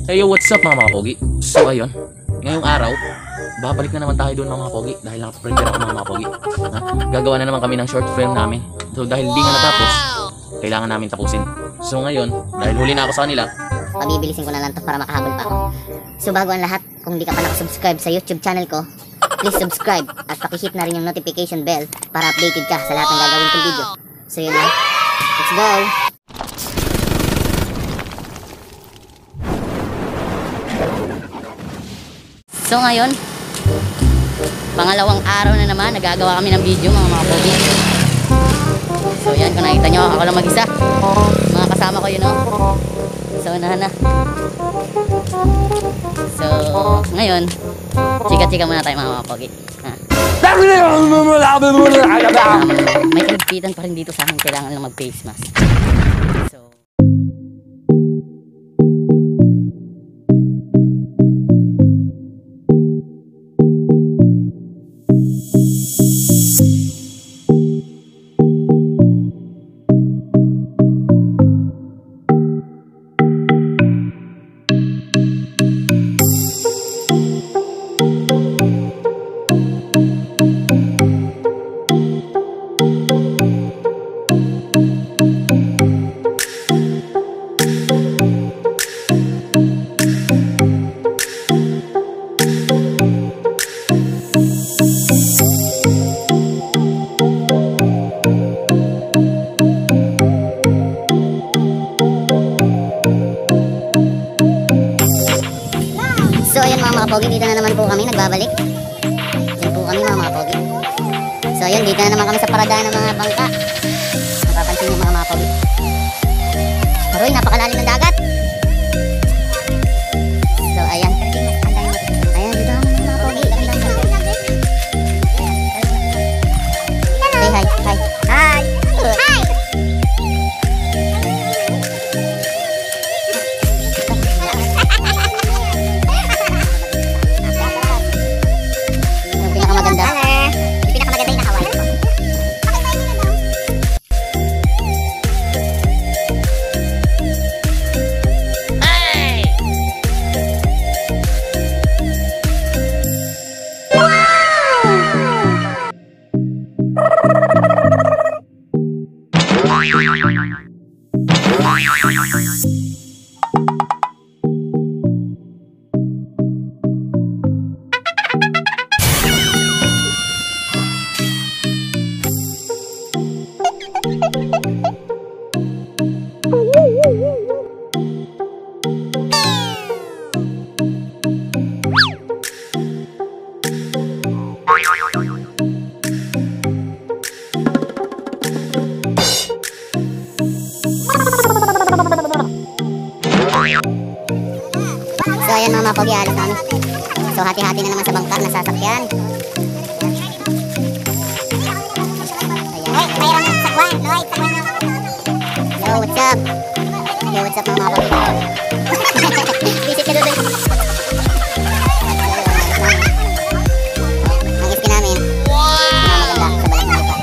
Hey yo, what's up mga pogi? So ayun, ngayong araw, babalik na naman tayo doon mga pogi. Dahil naka-prepare ako mga pogi. Gagawa na naman kami ng short film namin. So dahil di nga natapos, kailangan namin tapusin. So ngayon, dahil huli na ako sa kanila, pabibilisin ko na lang to para makahabol pa ako. So bago ang lahat, kung di ka pa nakasubscribe sa YouTube channel ko, please subscribe at pakihit na rin yung notification bell para updated ka sa lahat ng gagawin kong video. So yun na, let's go! So ngayon, pangalawang araw na naman, nagagawa kami ng video mga pogi. So yan, kung nakita nyo, ako lang mag-isa. Mga kasama ko yun, no? So unahan na. So ngayon, chika-chika muna tayo mga pogi. May kaligpitan pa rin dito sa akin, kailangan lang mag-face mask. So ayan mga pogi, dito na naman po kami nagbabalik. Yan po kami mga pogi. So ayan, dito na naman kami sa paradaan ng mga bangka. Napapansin niyo mga pogi. Aroy, napakalalim ng dagat. So ayan. Ayan, dito naman mga pogi. Say hi. Hi. Hi. Hi. So ayan mga pogi, alis namin. So hati-hati na naman sa bangka na sasakyan. Ayan. Mayroon sakwan. Yo, what's up? Yo, what's up mga pogi? Visit ka doon. Ang iski namin. Maganda sa balik na ito.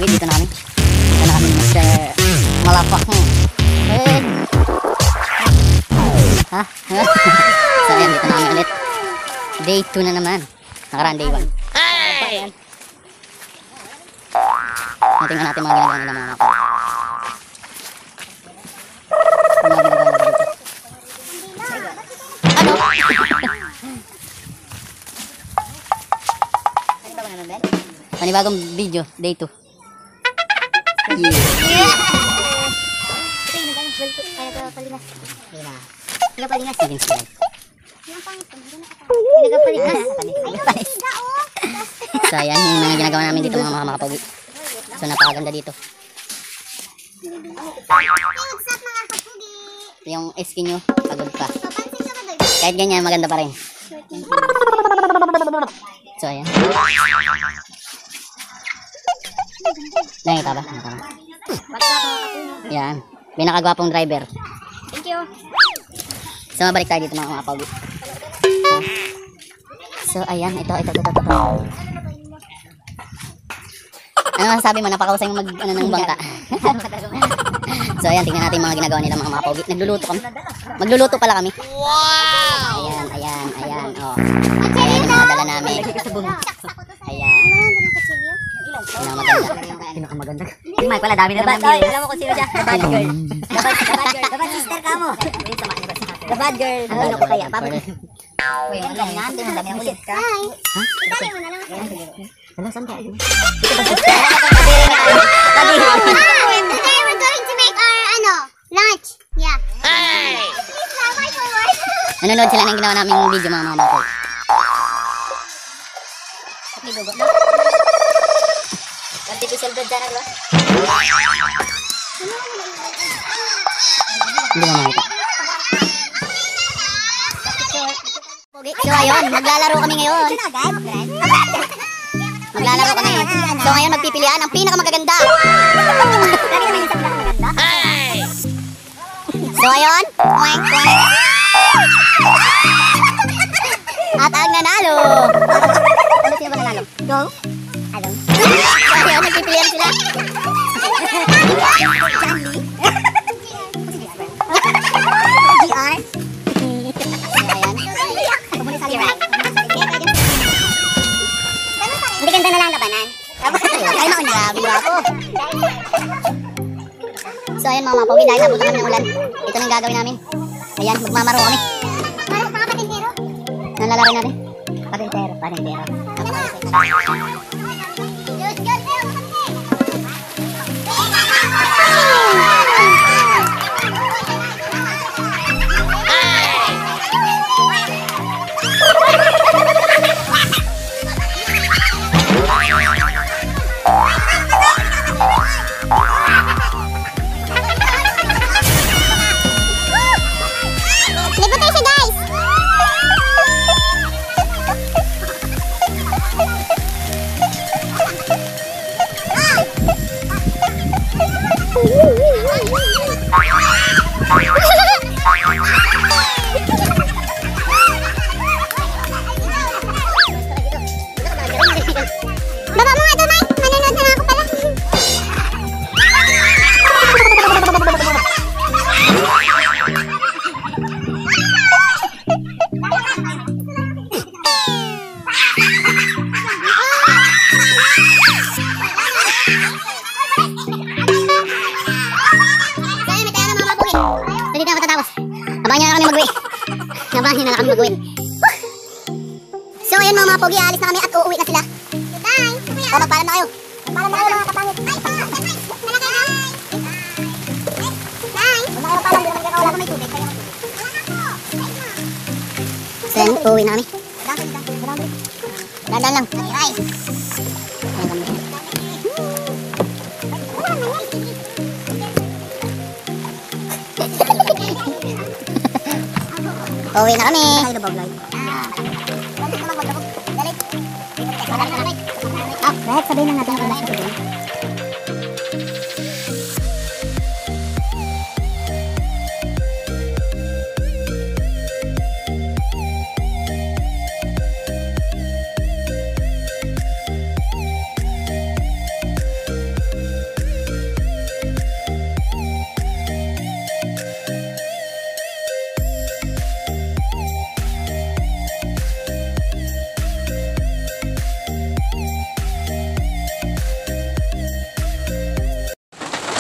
Pogi, dito na kami. Dito na kami Mr. Malapak. Ha? So ayan, dito na kami ulit. Day 2 na naman. Nakaraan day 1. Hey! Tingnan natin mga ginagawa nila mga mapa. Ano? Panibagong video, day 2. Yeah! So ayan, yung mga ginagawa namin dito mga makapogi. So napakaganda dito. Yung skin nyo, pagod pa. Kahit ganyan, maganda pa rin. So ayan. Nakita ba? Yan. Pinakagwapong driver. Thank you. So mabalik tayo dito mga makapogi. So ayan, ito. Ano masasabi mo? Napakausay mo ng bangka. So ayan, tingnan natin mga ginagawa nila mga makapogi. Nagluluto kami. Magluluto pala kami. Wow! Ayan. Oh. Ayan yung mga dala namin. Ayan. Pinakamaganda. Hindi may pala, dami na naman yung alam mo kung sino siya. The bad girl. The bad sister ka mo. The bad girl. Ano ko kaya? Uy, ang dami natin. Ang dami na ulit ka. Hi. Dali mo na lang. Hello, saan ka? Today we're going to make our lunch. Yeah. Hey! Nanonood sila ng ginawa naming video mga mamakoy. Artificial blood dyan, diba? Hindi mo makita. So ayun, maglalaro kami ngayon. Maglalaro kami. So ngayon magpipilian ang pinakamagaganda. So ayun. At ang nanalo. Ano sino ba nanalo? Go. Hello. So ayun, magpipilian sila. GR. Hindi ganda na lang labanan. Ay, mauna. Biwapo. So, ayan mga mapogi, dahil nabutan kami ng ulan. Ito na yung gagawin namin. Ayan, magmamaro kami. Parang mga patintero. Nalalaro natin. Patintero. Libutin siya, guys! Baba mo nga doon, Mike. Manonood na nga ako pala. So, dito na matatapos. Abangan nyo na kami mag-uwi. So, ayan mga pogi, aalis na kami at uuwi na sila. Goodbye! O, magpaalam na kayo. Magpaalam na kayo mga kapangit. Bye! Bye! Wala ko may tubig. So, ayan, uuwi na kami. Dandan lang. Rice. Ayan kami. Uuwi na kami. Kahit sabihin lang natin kung nasa tubig.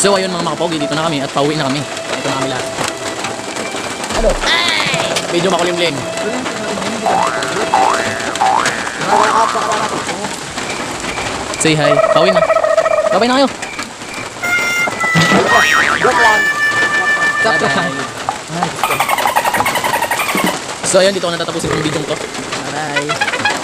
So ayun mga makapogi, dito na kami at pauwi na kami. Dito na kami lahat. Ano? Medyo makulimlim. Say hi. Pauwi na. Pauwi na kayo. So ayun, dito ko natatapusin yung video ko. Bye.